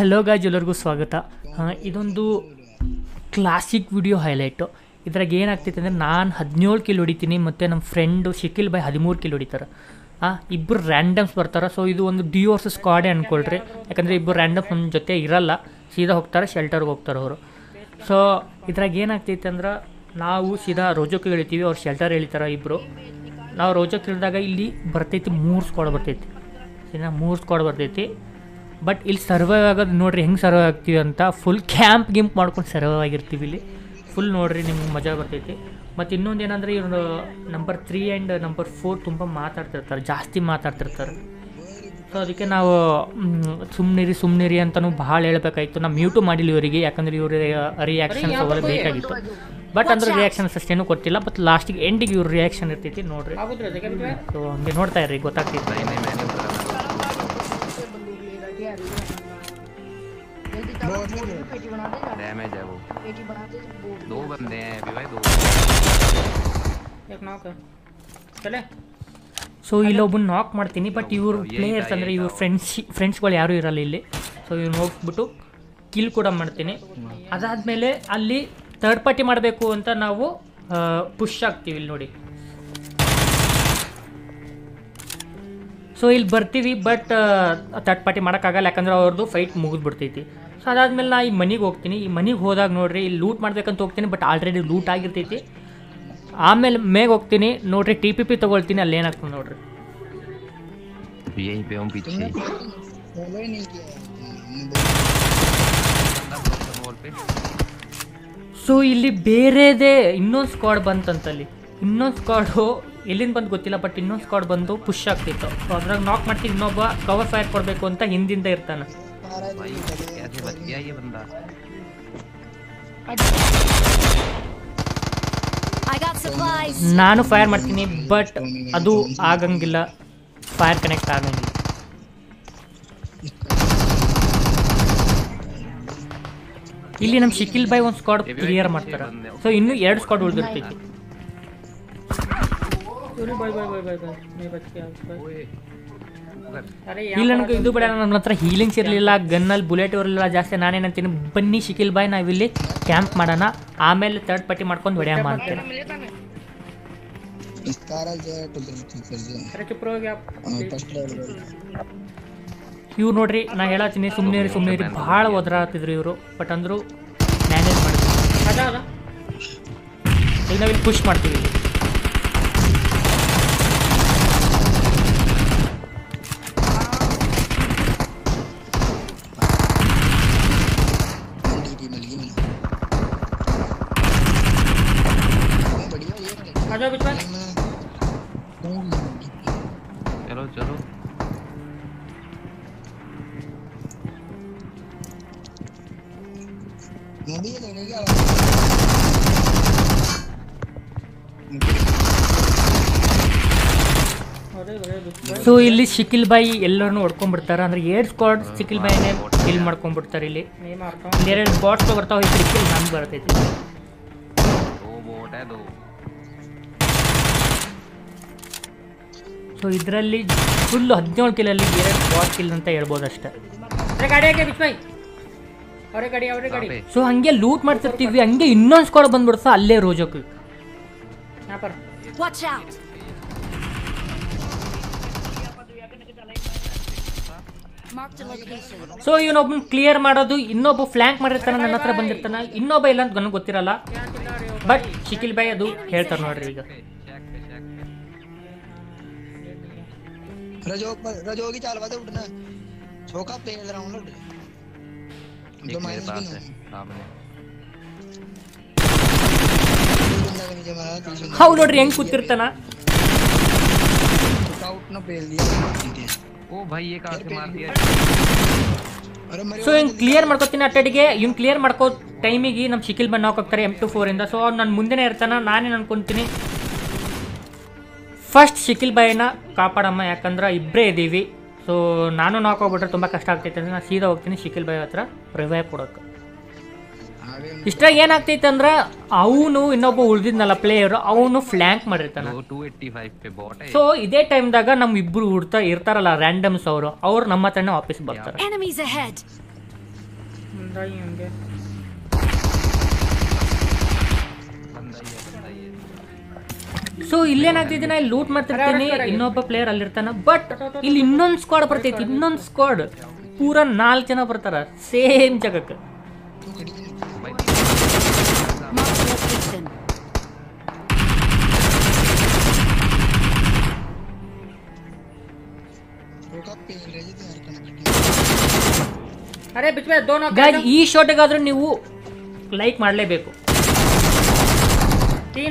Hello guys, ಎಲ್ಲರಿಗೂ ಸ್ವಾಗತ. ಇದೊಂದು ಕ್ಲಾಸಿಕ್ ವಿಡಿಯೋ ಹೈಲೈಟು. ಇದ್ರಾಗ ಏನಾಗ್ತೈತೆ ಅಂದರೆ ನಾನು 17 ಕಿಲ್ ಹೊಡಿತೀನಿ ಮತ್ತು ನಮ್ಮ ಫ್ರೆಂಡು ಶಿಖಿಲ್ ಬಾಯ್ 13 ಕಿಲ್ ಹೊಡಿತಾರೆ. ಇಬ್ಬರು ರ್ಯಾಂಡಮ್ಸ್ ಬರ್ತಾರೆ. ಸೊ ಇದು ಒಂದು ಡಿ ವರ್ಸಸ್ ಸ್ಕ್ವಾಡೇ ಅಂದ್ಕೊಳ್ರಿ. ಯಾಕಂದರೆ ಇಬ್ಬರು ರ್ಯಾಂಡಮ್ಸ್ ನಮ್ಮ ಜೊತೆ ಇರಲ್ಲ, ಸೀದಾ ಹೋಗ್ತಾರೆ, ಶೆಲ್ಟರ್ಗೆ ಹೋಗ್ತಾರೆ ಅವರು. ಸೊ ಇದ್ರಾಗ ಏನಾಗ್ತೈತೆ ಅಂದ್ರೆ ನಾವು ಸೀದಾ ರೋಜೋಕ್ಕೆ ಇಳಿತೀವಿ, ಅವ್ರು ಶೆಲ್ಟರ್ ಇಳಿತಾರೆ ಇಬ್ಬರು. ನಾವು ರೋಜೋಕ್ಕೆ ಇಳಿದಾಗ ಇಲ್ಲಿ ಬರ್ತೈತಿ 3 ಸ್ಕ್ವಾಡ್ ಬರ್ತೈತಿ. ಸೀದಾ 3 ಸ್ಕ್ವಾಡ್ ಬರ್ತೈತಿ. ಬಟ್ ಇಲ್ಲಿ ಸರ್ವೈವ್ ಆಗೋದು ನೋಡಿರಿ ಹೆಂಗೆ ಸರ್ವೈವ್ ಆಗ್ತೀವಿ ಅಂತ. ಫುಲ್ ಕ್ಯಾಂಪ್ ಗಿಂಪ್ ಮಾಡ್ಕೊಂಡು ಸರ್ವೈವ್ ಆಗಿರ್ತೀವಿ ಇಲ್ಲಿ. ಫುಲ್ ನೋಡಿರಿ ನಿಮ್ಗೆ ಮಜಾ ಬರ್ತೈತಿ. ಮತ್ತು ಇನ್ನೊಂದು ಏನಂದರೆ ಇವರು ನಂಬರ್ 3 ಆ್ಯಂಡ್ ನಂಬರ್ 4 ತುಂಬ ಮಾತಾಡ್ತಿರ್ತಾರೆ, ಜಾಸ್ತಿ ಮಾತಾಡ್ತಿರ್ತಾರೆ. ಸೊ ಅದಕ್ಕೆ ನಾವು ಸುಮ್ಮನಿರಿ ಅಂತಲೂ ಭಾಳ ಹೇಳ್ಬೇಕಾಯ್ತು. ನಾವು ಮ್ಯೂಟು ಮಾಡಿಲ್ಲ ಇವರಿಗೆ, ಯಾಕಂದರೆ ಇವ್ರ ರಿಯಾಕ್ಷನ್ಸ್ ಅವೆಲ್ಲ ಬೇಕಾಗಿತ್ತು. ಬಟ್ ಅಂದ್ರೆ ರಿಯಾಕ್ಷನ್ಸ್ ಅಷ್ಟೇನು ಕೊಟ್ಟಿಲ್ಲ. ಬಟ್ ಲಾಸ್ಟಿಗೆ ಎಂಡಿಗೆ ಇವ್ರ ರಿಯಾಕ್ಷನ್ ಇರ್ತೈತಿ ನೋಡಿರಿ. ಸೊ ಹಂಗೆ ನೋಡ್ತಾ ಇರ್ರಿ, ಗೊತ್ತಾಗ್ತೈತಿ. डैमेज है वो, दो बंदे हैं अभी भाई, दो एक नॉक है चले. ಸೊ ಇಲ್ಲೊಬ್ಬನ ನಾಕ್ ಮಾಡ್ತೀನಿ. ಬಟ್ ಇವ್ರು ಪ್ಲೇಯರ್ಸ್ ಅಂದರೆ ಇವ್ರ ಫ್ರೆಂಡ್ಸ್ಗಳು ಯಾರೂ ಇರಲ್ಲ ಇಲ್ಲಿ. ಸೊ ಇವ್ನು ಹೋಗ್ಬಿಟ್ಟು ಕಿಲ್ ಕೂಡ ಮಾಡ್ತೀನಿ. ಅದಾದಮೇಲೆ ಅಲ್ಲಿ ಥರ್ಡ್ ಪಾರ್ಟಿ ಮಾಡಬೇಕು ಅಂತ ನಾವು ಪುಷ್ ಆಗ್ತೀವಿ ಇಲ್ಲಿ ನೋಡಿ. ಸೊ ಇಲ್ಲಿ ಬರ್ತೀವಿ, ಬಟ್ ಥರ್ಡ್ ಪಾರ್ಟಿ ಮಾಡೋಕ್ಕಾಗಲ್ಲ, ಯಾಕಂದ್ರೆ ಅವ್ರದ್ದು ಫೈಟ್ ಮುಗಿದ್ಬಿಡ್ತೈತಿ. ಸೊ ಅದಾದಮೇಲೆ ನಾ ಈ ಮನೆಗೆ ಹೋಗ್ತೀನಿ. ಈ ಮನೆಗೆ ಹೋದಾಗ ನೋಡಿರಿ ಇಲ್ಲಿ ಲೂಟ್ ಮಾಡ್ಬೇಕಂತ ಹೋಗ್ತೀನಿ, ಬಟ್ ಆಲ್ರೆಡಿ ಲೂಟ್ ಆಗಿರ್ತೈತಿ. ಆಮೇಲೆ ಮೇಗೆ ಹೋಗ್ತೀನಿ ನೋಡಿರಿ, TPP ತೊಗೊಳ್ತೀನಿ. ಅಲ್ಲಿ ಏನಾಗ್ತದೆ ನೋಡಿರಿ. ಸೊ ಇಲ್ಲಿ ಬೇರೆದೇ ಇನ್ನೊಂದು ಸ್ಕ್ವಾಡ್ ಬಂತಂತಲ್ಲಿ. ಇನ್ನೊಂದು ಸ್ಕ್ವಾಡು ಎಲ್ಲಿಂದ ಬಂದು ಗೊತ್ತಿಲ್ಲ, ಬಟ್ ಇನ್ನೊಂದು ಸ್ಕ್ವಾಡ್ ಬಂದು ಪುಷ್ ಆಗ್ತಿತ್ತು. ಸೊ ಅದ್ರಾಗ ನಾಕ್ ಮಾಡ್ತೀನಿ. ಇನ್ನೊಬ್ಬ ಕವರ್ ಫೈರ್ ಕೊಡಬೇಕು ಅಂತ ಹಿಂದಿಂದ ಇರ್ತಾನೆ. ನಾನು ಫೈರ್ ಮಾಡ್ತೀನಿ, ಬಟ್ ಅದು ಆಗಂಗಿಲ್ಲ, ಫೈರ್ ಕನೆಕ್ಟ್ ಆಗಂಗಿಲ್ಲ. ಇಲ್ಲಿ ನಮ್ಮ ಶಿಖಿಲ್ ಬಾಯ್ ಒಂದು ಸ್ಕ್ವಾಡ್ ಕ್ಲಿಯರ್ ಮಾಡ್ತಾರೆ. ಸೊ ಇನ್ನೂ 2 ಸ್ಕ್ವಾಡ್ ಉಳಿದಿರ್ತೈತಿ. ಇಲ್ಲ ನನಗೆ ಇದು ಬೇಡ, ನನ್ನ ಹತ್ರ ಹೀಲಿಂಗ್ಸ್ ಇರಲಿಲ್ಲ, ಗನ್ನಲ್ಲಿ ಬುಲೆಟ್ ಇರಲಿಲ್ಲ ಜಾಸ್ತಿ. ನಾನೇನಂತೀನಿ, ಬನ್ನಿ ಶಿಖಿಲ್ ಬಾಯ್ ನಾವಿಲ್ಲಿ ಕ್ಯಾಂಪ್ ಮಾಡೋಣ, ಆಮೇಲೆ ಥರ್ಡ್ ಪಾರ್ಟಿ ಮಾಡ್ಕೊಂಡು ಹೊಡೆಯಮ್ಮ ಅಂತೇನೆ. ಇವ್ರು ನೋಡ್ರಿ, ನಾ ಹೇಳತ್ತೀನಿ ಸುಮ್ಮನೆ ಭಾಳ ಒದರಾತಿದ್ರು ಇವರು. ಬಟ್ ಅಂದರು ಮ್ಯಾನೇಜ್ ಮಾಡ್ತೀವಿ. ಈಗ ನಾವಿಲ್ಲಿ ಪುಷ್ ಮಾಡ್ತೀವಿ. चलो चलो ಸೊ ಇಲ್ಲಿ ಶಿಖಿಲ್ ಬಾಯಿ ಎಲ್ಲರನ್ನೂ ಹೊಡ್ಕೊಂಡ್ಬಿಡ್ತಾರೆ. ಅಂದ್ರೆ 2 ಸ್ಕ್ವಾಡ್ ಶಿಖಿಲ್ ಬಾಯಿನೇ ಕಿಲ್ ಮಾಡ್ಕೊಂಡ್ಬಿಡ್ತಾರೆ. ಇಲ್ಲಿ 2 ಬಾಟ್ಸ್ ಬರ್ತಾವೆ, ಈ ಕಿಲ್ ನಮ್ಗೆ ಬರ್ತೈತಿ. ಸೊ ಇದರಲ್ಲಿ ಫುಲ್ಲು 17 ಕಿಲಲ್ಲಿ 2 ಬಾಟ್ ಕಿಲ್ ಅಂತ ಹೇಳ್ಬೋದು ಅಷ್ಟೇ. ಸೊ ಹಂಗೆ ಲೂಟ್ ಮಾಡ್ತಿರ್ತೀವಿ, ಹಂಗೆ ಇನ್ನೊಂದು ಸ್ಕ್ವಾಡ್ ಬಂದ್ಬಿಡ್ತಾ ಅಲ್ಲೇ ರೋಜೋಕ್ಕೆ. ಸೊ ಇವನೊಬ್ಬನ ಕ್ಲಿಯರ್ ಮಾಡೋದು, ಇನ್ನೊಬ್ಬ ಫ್ಲ್ಯಾಂಕ್ ಮಾಡಿರ್ತಾನೆ, ನನ್ನ ಹತ್ರ ಬಂದಿರ್ತಾನೆ, ಇನ್ನೊಬ್ಬ ಇಲ್ಲ ಅಂತ ನನಗೆ ಗೊತ್ತಿರಲ್ಲ. ಬಟ್ ಶಿಖಿಲ್ ಬಾಯ್ ಅದು ಹೇಳ್ತಾರೆ ನೋಡ್ರಿ. ಈಗ रजोगी चाल वादे उठना छोका प्ले ग्राउंड उठ जो माइनस भी नहीं सामने ಹೌದು ನೋಡ್ರಿ ಹೆಂಗ್ ಕೂತಿರ್ತಾನ. आउट ना पेल दिया ओ भाई ये कहां से मार दिया. ಸೊ ಹಿಂಗೆ ಕ್ಲಿಯರ್ ಮಾಡ್ಕೋತೀನಿ ಅಟ್ಟಡಿಗೆ. ಇವ್ನು ಕ್ಲಿಯರ್ ಮಾಡ್ಕೋ ಟೈಮಿಗೆ ನಮ್ಮ ಶಿಖಿಲ್ ಬಾಯ್ ನಾಕ್ ಹೋಗ್ತಾರೆ M24 ಇಂದ. ಸೊ ಅವ್ನು ನನ್ನ ಮುಂದೆನೇ ಇರ್ತಾನೆ. ನಾನೇನು ಅನ್ಕೊಂತೀನಿ, ಫಸ್ಟ್ ಶಿಖಿಲ್ ಬಾಯಿನ ಕಾಪಾಡಮ್ಮ, ಯಾಕಂದ್ರೆ ಇಬ್ಬರೇ ಇದ್ದೀವಿ. ಸೊ ನಾನು ನಾಕ್ ಹೋಗ್ಬಿಟ್ರೆ ತುಂಬ ಕಷ್ಟ ಆಗ್ತೈತೆ ಅಂದರೆ ನಾನು ಸೀದಾ ಹೋಗ್ತೀನಿ ಶಿಖಿಲ್ ಬಾಯ್ ಹತ್ರ ರಿವೈವ್ ಕೊಡೋಕೆ. ಇಷ್ಟಾಗ ಏನಾಗ್ತೈತೆ ಅಂದ್ರೆ ಅವನು ಇನ್ನೊಬ್ಬ ಉಳಿದಿದ್ನಲ್ಲ ಪ್ಲೇಯರ್, ಅವನು ಫ್ಲ್ಯಾಂಕ್ ಮಾಡಿರ್ತಾನೆ. ಸೊ ಇದೇ ಟೈಮ್ದಾಗ ನಮ್ಮ ಇಬ್ಬರು ಇರ್ತಾರಲ್ಲ ರ್ಯಾಂಡಮ್ಸ್, ಅವ್ರು ನಮ್ಮ ಹತ್ರನೇ ವಾಪಸ್ ಬರ್ತಾರೆ. ಹಂಗೆ ಸೊ ಇಲ್ಲೇನಾಗ್ತಿದೆ, ನಾ ಇಲ್ಲಿ ಲೂಟ್ ಮಾಡ್ತಿರ್ತೀನಿ, ಇನ್ನೊಬ್ಬ ಪ್ಲೇಯರ್ ಅಲ್ಲಿರ್ತಾನ. ಬಟ್ ಇಲ್ಲಿ ಇನ್ನೊಂದು ಸ್ಕ್ವಾಡ್ ಬರ್ತೈತಿ, ಇನ್ನೊಂದು ಸ್ಕ್ವಾಡ್ ಪೂರ 4 ಜನ ಬರ್ತಾರ ಸೇಮ್ ಜಾಗಕ್ಕೆ. अरे बीच में दोनों ಗಾಯ್ಸ್ ಈ ಶಾಟ್ಗಾದ್ರೂ ನೀವು ಲೈಕ್ ಮಾಡಲೇಬೇಕು. 3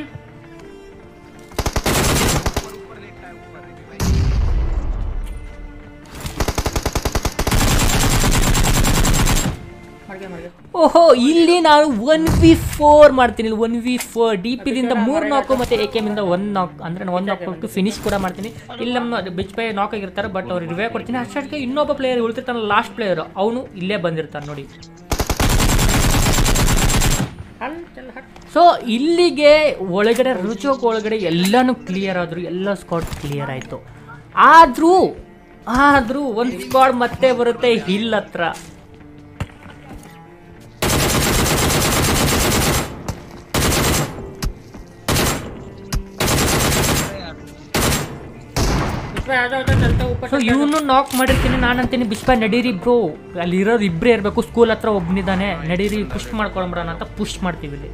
ಓಹೋ, ಇಲ್ಲಿ ನಾನು 1v4 ಮಾಡ್ತೀನಿ. 1v4 DP-ದಿಂದ 3 ನಾಕು ಮತ್ತೆ AKM-ಇಂದ 1 ನಾಕ್, ಅಂದ್ರೆ 1 ನಾಕ್ ಕೊಟ್ಟು ಫಿನಿಶ್ ಕೂಡ ಮಾಡ್ತೀನಿ. ಇಲ್ಲಿ ನಮ್ಮ ಬಿಚ್ ಬೈ ನಾಕ್ ಆಗಿರ್ತಾರೆ, ಬಟ್ ಅವ್ರು ರಿವೈವ್ ಕೊಡ್ತೀನಿ. ಅಷ್ಟೊತ್ತಿಗೆ ಇನ್ನೊಬ್ಬ ಪ್ಲೇಯರ್ ಉಳ್ತಿರ್ತಾನ, ಲಾಸ್ಟ್ ಪ್ಲೇಯರ್, ಅವನು ಇಲ್ಲೇ ಬಂದಿರ್ತಾನೆ ನೋಡಿ. ಸೊ ಇಲ್ಲಿಗೆ ಒಳಗಡೆ ರುಚೋಕ್ ಒಳಗಡೆ ಎಲ್ಲಾನು ಕ್ಲಿಯರ್ ಆದ್ರು, ಎಲ್ಲ ಸ್ಕ್ವಾಡ್ ಕ್ಲಿಯರ್ ಆಯ್ತು. ಆದ್ರೂ ಒಂದು ಸ್ಕ್ವಾಡ್ ಮತ್ತೆ ಬರುತ್ತೆ ಹಿಲ್ ಹತ್ರ. ಸೊ ಇವನು ನಾಕ್ ಮಾಡಿರ್ತೀನಿ. ನಾನು ಅಂತೀನಿ ಬಿಸ್ಬಾ ನಡೀರಿ ಬ್ರೋ, ಅಲ್ಲಿ ಇರೋರು ಇಬ್ಬರೇ ಇರಬೇಕು, ಸ್ಕೂಲ್ ಹತ್ರ ಒಬ್ಬನಿದ್ದಾನೆ, ನಡೀರಿ ಪುಷ್ ಮಾಡ್ಕೊಂಡ್ಬಿಡೋಣ ಅಂತ ಪುಷ್ ಮಾಡ್ತೀವಿ ಇಲ್ಲಿ.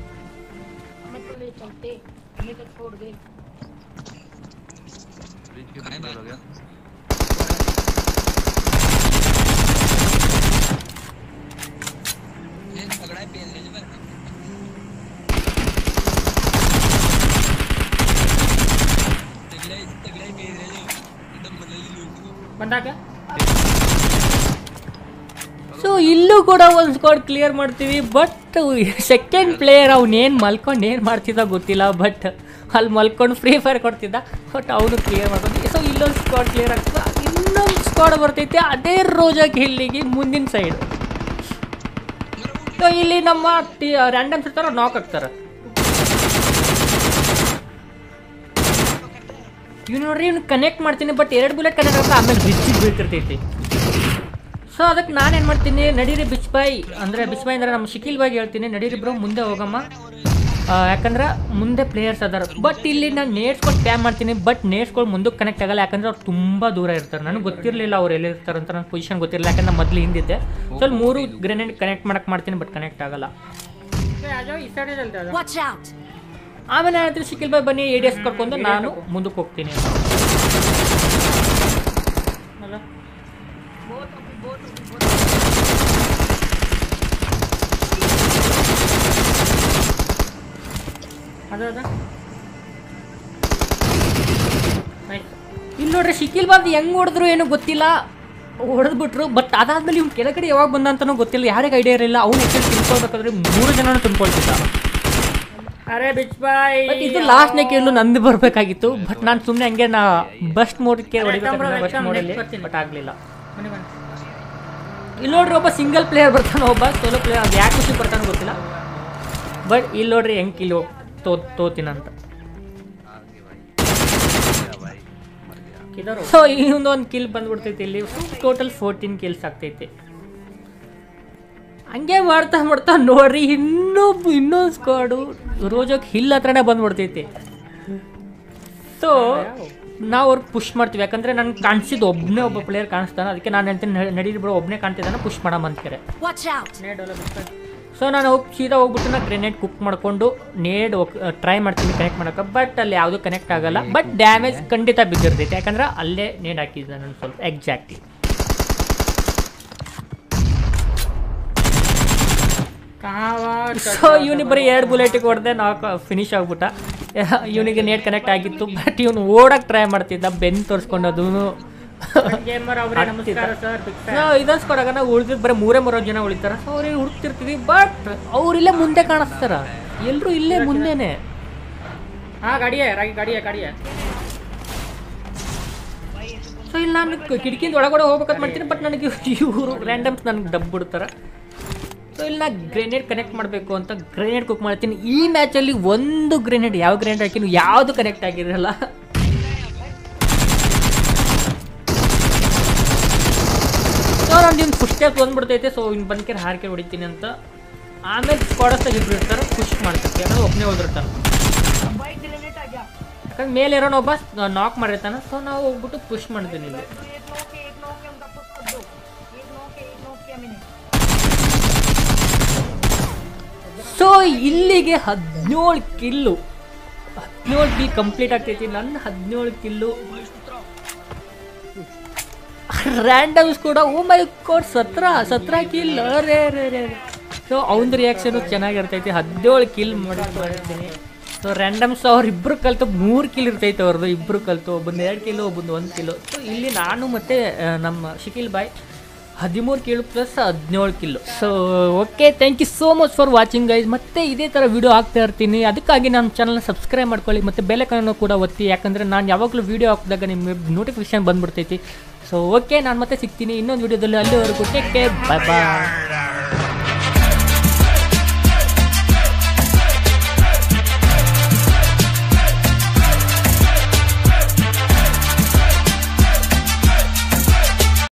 ಸೊ ಇಲ್ಲೂ ಕೂಡ ಒಂದು ಸ್ಕ್ವಾಡ್ ಕ್ಲಿಯರ್ ಮಾಡ್ತೀವಿ. ಬಟ್ ಸೆಕೆಂಡ್ ಪ್ಲೇಯರ್ ಅವನೇನು ಮಲ್ಕೊಂಡು ಏನು ಮಾಡ್ತಿದ್ದ ಗೊತ್ತಿಲ್ಲ, ಬಟ್ ಅಲ್ಲಿ ಮಲ್ಕೊಂಡು ಫ್ರೀ ಫೈರ್ ಕೊಡ್ತಿದ್ದ, ಬಟ್ ಅವನು ಕ್ಲಿಯರ್ ಮಾಡ್ಕೊಂಡು. ಸೊ ಇಲ್ಲೊಂದು ಸ್ಕ್ವಾಡ್ ಕ್ಲಿಯರ್ ಆಗ್ತದೆ, ಇನ್ನೊಂದು ಸ್ಕ್ವಾಡ್ ಬರ್ತೈತೆ ಅದೇ ರೋಜಾಕ್ ಹಿಲ್ಲಿಗೆ ಮುಂದಿನ ಸೈಡ್. ಸೊ ಇಲ್ಲಿ ನಮ್ಮ ರ್ಯಾಂಡಮ್ಸ್ ಇರ್ತಾರ, ನಾಕ್ ಆಗ್ತಾರೆ. ಇವ್ ನೋಡ್ರಿ, ಇವ್ನು ಕನೆಕ್ಟ್ ಮಾಡ್ತೀನಿ, ಬಟ್ 2 ಬುಲೆಟ್ ಕನೆಕ್ಟ್ ಆಗುತ್ತೆ, ಆಮೇಲೆ ಬ್ರಿಡ್ಜಿಗೆ ಬೀಳ್ತಿರ್ತೈತಿ. ಸೊ ಅದಕ್ಕೆ ನಾನೇನು ಮಾಡ್ತೀನಿ, ನಡೀರಿ ಬಿಚ್ ಬಾಯ್ ಅಂದರೆ ನಮ್ಮ ಶಿಕಿಲ್ ಬಾಯ್ಗೆ ಹೇಳ್ತೀನಿ, ನಡೀರಿ ಬ್ರೋ ಮುಂದೆ ಹೋಗಮ್ಮ, ಯಾಕಂದ್ರೆ ಮುಂದೆ ಪ್ಲೇಯರ್ಸ್ ಅದಾರ. ಬಟ್ ಇಲ್ಲಿ ನಾನು ನೇಟ್ಸ್ಕೊಂಡು ಟ್ಯಾಮ್ ಮಾಡ್ತೀನಿ, ಬಟ್ ನೇಟ್ಸ್ಗಳು ಮುಂದಕ್ಕೆ ಕನೆಕ್ಟ್ ಆಗಲ್ಲ, ಯಾಕಂದ್ರೆ ಅವ್ರು ತುಂಬ ದೂರ ಇರ್ತಾರೆ. ನನಗೆ ಗೊತ್ತಿರಲಿಲ್ಲ ಅವ್ರು ಎಲ್ಲಿರ್ತಾರೆ ಅಂತ, ನನ್ನ ಪೊಸಿಷನ್ ಗೊತ್ತಿರಲಿಲ್ಲ, ಯಾಕಂದ್ರೆ ಮೊದಲು ಹಿಂದಿದ್ದೆ. ಸೊ 3 ಗ್ರೆನೇಡ್ ಕನೆಕ್ಟ್ ಮಾಡಕ್ಕೆ ಮಾಡ್ತೀನಿ, ಬಟ್ ಕನೆಕ್ಟ್ ಆಗಲ್ಲ. ಆಮೇಲೆ ಹೇಳ್ತೀನಿ ಶಿಕಿಲ್ ಬಾಯ್ ಬನ್ನಿ ADS ಕರ್ಕೊಂಡು ನಾನು ಮುಂದಕ್ಕೆ ಹೋಗ್ತೀನಿ. ಇಲ್ಲಿ ನೋಡ್ರಿ ಶಿಕಿಲ್ ಬಾಯ್ ಹೆಂಗ್ ಹೊಡೆದ್ರು ಏನೋ ಗೊತ್ತಿಲ್ಲ, ಹೊಡೆದ್ಬಿಟ್ರು. ಬಟ್ ಅದಾದ್ಮೇಲೆ ಇವ್ನು ಕೆಳಗಡೆ ಯಾವಾಗ ಬಂದ ಅಂತನೂ ಗೊತ್ತಿಲ್ಲ, ಯಾರಿಗೆ ಐಡಿಯಾ ಇರಲಿಲ್ಲ. ಅವ್ನು ಹೆಚ್ಚು ತಿನ್ಕೊಳ್ಬೇಕಾದ್ರೆ 3 ಜನನೂ ತುಂಬ್ಕೊಳ್ತಿದ್ದ. ಅರೆ ಬಿಚ್ ಬಾಯ್, ಇದು ಲಾಸ್ಟ್ನೇ ಕೇಳು ನಂದು ಬರಬೇಕಾಗಿತ್ತು, ಬಟ್ ನಾನು ಸುಮ್ಮನೆ ಹಂಗೆ ಬಸ್ಟ್ ಮೋಡಕ್ಕೆ ಹೊಡಿಬೇಕಾದ್ರೆ ಬಸ್ಟ್ ಮೋಡಲ್ಲಿ, ಬಟ್ ಆಗಲಿಲ್ಲ. ಇಲ್ಲಿ ನೋಡ್ರಿ ಒಬ್ಬ ಸಿಂಗಲ್ ಪ್ಲೇಯರ್ ಬರ್ತಾನೆ, ಒಬ್ಬ ಸೋಲೋ ಪ್ಲೇಯರ್, ಅದು ಯಾಕೆ ಖುಷಿ ಬರ್ತಾನೆ ಗೊತ್ತಿಲ್ಲ. ಬಟ್ ಇಲ್ಲಿ ನೋಡ್ರಿ ಹೆಂಗೆ ಕಿಲೋ ತೋತಿನಂತ. ಸೊ ಇನ್ನೊಂದು ಕಿಲ್ ಬಂದ್ಬಿಡ್ತೈತಿ ಇಲ್ಲಿ. ಟೋಟಲ್ 14 ಕಿಲ್ಸ್ ಆಗ್ತೈತಿ. ಹಂಗೆ ಮಾಡ್ತಾ ನೋಡ್ರಿ ಇನ್ನೊಂದು ಸ್ಕ್ವಾಡು ರೋಜೋಕ್ ಹಿಲ್ ಹತ್ರನೇ ಬಂದ್ಬಿಡ್ತೈತಿ. ಸೊ ನಾವು ಅವ್ರಿಗೆ ಪುಷ್ ಮಾಡ್ತೀವಿ, ಯಾಕಂದರೆ ನನಗೆ ಕಾಣಿಸಿದ್ದು ಒಬ್ಬ ಪ್ಲೇಯರ್ ಕಾಣಿಸ್ತಾನೆ, ಅದಕ್ಕೆ ನಾನು ಹೇಳ್ತೀನಿ ನಡೀರಿ ಬ್ರೋ ಒಬ್ಬನೇ ಕಾಣ್ತಿದ್ದಾನೆ, ಪುಷ್ ಮಾಡಮ್ಮ ಅಂತಾರೆ. ಸೊ ನಾನು ಸೀದಾ ಹೋಗ್ಬಿಟ್ಟು ನಾನು ಗ್ರೆನೇಡ್ ಕುಕ್ ಮಾಡಿಕೊಂಡು ನೇಡ್ ಟ್ರೈ ಮಾಡ್ತೀನಿ ಕನೆಕ್ಟ್ ಮಾಡೋಕೆ, ಬಟ್ ಅಲ್ಲಿ ಯಾವುದೂ ಕನೆಕ್ಟ್ ಆಗಲ್ಲ. ಬಟ್ ಡ್ಯಾಮೇಜ್ ಖಂಡಿತ ಬಿದ್ದಿರ್ತೈತೆ, ಯಾಕಂದ್ರೆ ಅಲ್ಲೇ ನೇಡ್ ಹಾಕಿದ್ದೆ ನಾನು ಸ್ವಲ್ಪ ಎಕ್ಸಾಕ್ಟ್ಲಿ. ಸೊ ಇವನಿಗೆ ಬರೀ 2 ಬುಲೆಟಿಗೆ ಹೊಡೆದೆ, ನಾಕ್ ಫಿನಿಶ್ ಆಗ್ಬಿಟ್ಟ. ಇವನಿಗೆ ನೇಟ್ ಕನೆಕ್ಟ್ ಆಗಿತ್ತು, ಬಟ್ ಇವನು ಓಡಕ್ಕೆ ಟ್ರೈ ಮಾಡ್ತಿದ್ದ, ಬೆನ್ ತೋರಿಸ್ಕೊಂಡು ಅದೂ ಇದೊಂದು ಸ್ಕ್ವಾಡ್ ನಾವು ಉಳಿದಿದ್ದು ಬರೀ 3 ಜನ ಉಳಿತಾರ. ಸೊ ಅವ್ರಿಗೆ ಹುಡುಕ್ತಿರ್ತೀವಿ, ಬಟ್ ಅವ್ರಿಲ್ಲೇ ಮುಂದೆ ಕಾಣಿಸ್ತಾರ, ಎಲ್ಲರೂ ಇಲ್ಲೇ ಮುಂದೆನೆ. ಸೊ ಇಲ್ಲಿ ನಾನು ಕಿಟಕಿಯಿಂದ ಒಳಗಡೆ ಹೋಗ್ಬೇಕಂತ ಮಾಡ್ತೀನಿ, ಬಟ್ ನನಗೆ ಇವರು ರ್ಯಾಂಡಮ್ಸ್ ನನಗೆ ಡಬ್ ಬಿಡ್ತಾರೆ. ಸೊ ಇಲ್ಲಿ ನಾನು ಗ್ರೆನೇಡ್ ಕನೆಕ್ಟ್ ಮಾಡಬೇಕು ಅಂತ ಗ್ರೆನೇಡ್ ಕುಕ್ ಮಾಡ್ತೀನಿ. ಈ ಮ್ಯಾಚಲ್ಲಿ 1 ಗ್ರೆನೇಡ್ ಯಾವ ಗ್ರೆನೇಡ್ ಹಾಕಿನೂ ಯಾವುದು ಕನೆಕ್ಟ್ ಆಗಿರಲ್ಲ. ಸೊ ಸೊ ನಾನು ಇವ್ನು ಫುಲ್ ಸ್ಟೆಪ್ ಬಂದ್ಬಿಡ್ತೈತೆ. ಸೊ ಇನ್ನು ಬಂದ್ಕೆ ಹಾರ್ಕೆ ಹೊಡಿತೀನಿ ಅಂತ. ಆಮೇಲೆ ಸ್ಕ್ವಾಡಸ್ತಾಗ ಇಬ್ರು ಇರ್ತಾರೆ, ಪುಷ್ ಮಾಡ್ತಾರೆ. ಯಾಕಂದ್ರೆ ಒಬ್ಬನೇ ಹೋಗಿರ್ತಾನೆ, ಯಾಕಂದ್ರೆ ಮೇಲೆ ಇರೋನು ಒಬ್ಬ ನಾಕ್ ಮಾಡಿರ್ತಾನೆ. ಸೊ ನಾವು ಹೋಗ್ಬಿಟ್ಟು ಪುಷ್ ಮಾಡ್ತೀನಿ ಇಲ್ಲಿ. ಸೊ ಇಲ್ಲಿಗೆ 17 ಕಿಲ್ಲು ಕಂಪ್ಲೀಟ್ ಆಗ್ತೈತಿ. ನನ್ನ 17 ಕಿಲ್ಲು. ರ್ಯಾಂಡಮ್ಸ್ ಕೂಡ ಓ ಮೈ ಗಾಡ್ 17 ಕಿಲ್. ರೇ ರೇ ರೇ. ಸೊ ಅವ್ನ ರಿಯಾಕ್ಷನು ಚೆನ್ನಾಗಿರ್ತೈತಿ. 17 ಕಿಲ್ ಮಾಡಿರ್ತೀನಿ. ಸೊ ರ್ಯಾಂಡಮ್ಸ್ ಅವ್ರಿಬ್ರು ಕಲ್ತು 3 ಕಿಲ್ ಇರ್ತೈತೆ ಅವ್ರದ್ದು. ಇಬ್ಬರು ಕಲ್ತು ಒಬ್ಬಂದು 2 ಕಿಲೋ ಒಬ್ಬಂದು 1 ಕಿಲೋ. ಸೊ ಇಲ್ಲಿ ನಾನು ಮತ್ತು ನಮ್ಮ ಶಿಕಿಲ್ ಬಾಯ್ 13 kill plus 17 kill. So okay, thank you so much for watching guys. ಮತ್ತೆ ಇದೇ ಥರ ವೀಡಿಯೋ ಹಾಕ್ತಾ ಇರ್ತೀನಿ. ಅದಕ್ಕಾಗಿ ನಮ್ಮ ಚಾನಲ್ನ ಸಬ್ಸ್ಕ್ರೈಬ್ ಮಾಡ್ಕೊಳ್ಳಿ ಮತ್ತು ಬೆಲ್ ಐಕಾನ್ ಕೂಡ ಒತ್ತಿ. ಯಾಕಂದರೆ ನಾನು ಯಾವಾಗಲೂ ವೀಡಿಯೋ ಹಾಕಿದಾಗ ನಿಮಗೆ ನೋಟಿಫಿಕೇಶನ್ ಬಂದ್ಬಿಡ್ತೈತಿ. ಸೊ ಓಕೆ, ನಾನು ಮತ್ತೆ ಸಿಗ್ತೀನಿ ಇನ್ನೊಂದು ವೀಡಿಯೋದಲ್ಲಿ. ಅಲ್ಲಿವರೆಗೂ ಟೇಕ್ ಕೇರ್, ಬಾಯ್ ಬಾಯ್.